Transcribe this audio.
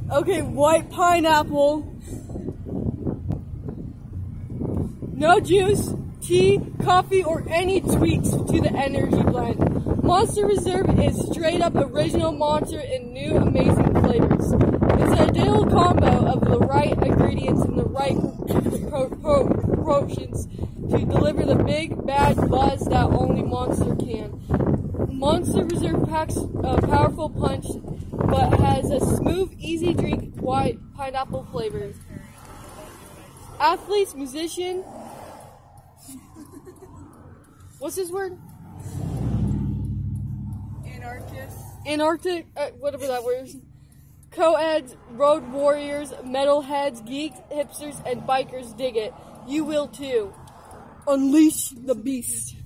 Okay, white pineapple. No juice, tea, coffee, or any tweaks to the energy blend. Monster Reserve is straight up original Monster in new amazing flavors. It's an ideal combo of the right ingredients and the right proportions to deliver the big bad buzz that only Monster can. Monster Reserve packs a powerful punch, but has a smooth, easy drink white pineapple flavor. Athletes, musician. What's his word? Antarctic, whatever that word is. Co-eds, road warriors, metalheads, geeks, hipsters, and bikers dig it. You will too. Unleash the beast.